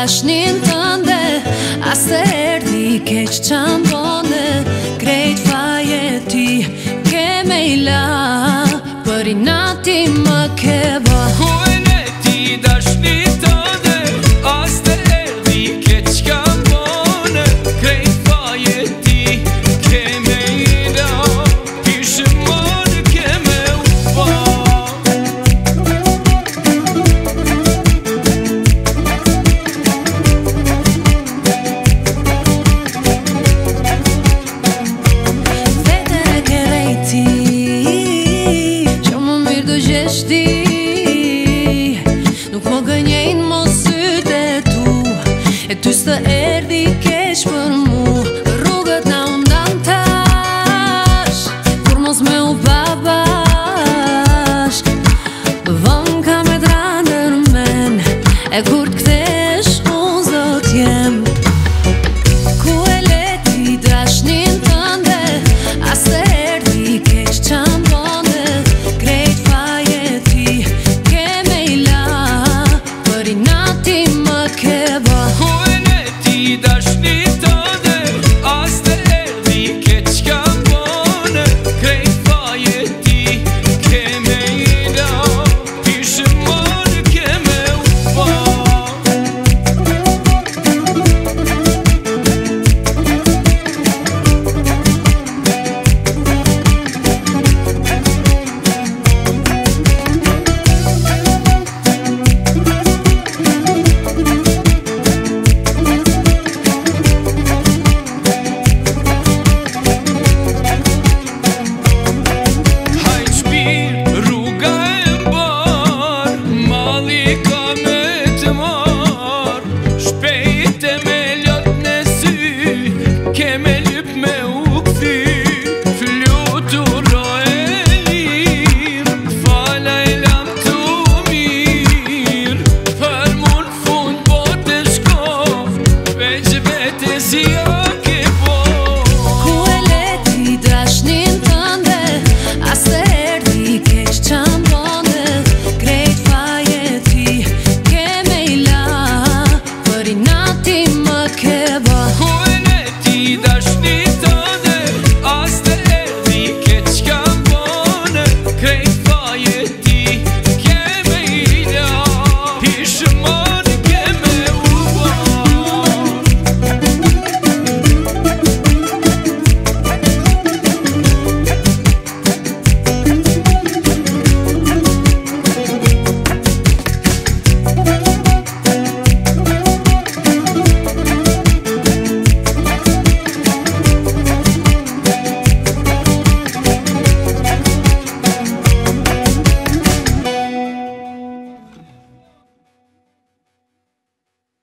dashnin tënde, as të erdi keq qam bone, krejt faje ti ke me I la, për inati më ke ba. Ku e le ti dashnin tënde, as të erdi keq qam bone, krejt faje ti ke me I la, pishmon ke me u pa. Nuk më gënjejnë më sytë e tu, e ty s'të erdi keq për mu. Rrugët na undan tash, kur mos me u pa bashk. Vëm ka me drandër men, e kur t'kthesh unë zot jem. Ku e le ti dashnin tënde, as të erdi keq qam bone, krejt faje ti ke me I la, për inati më ke ba. Ku e le ti dashnin tënde, as të erdi keq qam bone, krejt faje ti ke me I la, pishmon ke me u pa. Hajt shpirë rruga e mbar, malli ka me të mar, shpejt e me lot në sy, ke me lyp me u këthy, fluturo e lirë, fala e lam të mirë, për mun fund bote shkof, veç vete si a ke po. Ku e le ti dashnin tënde, as të erdi keq qam bone, krejt faje ti ke me I la, për inati më ke ba.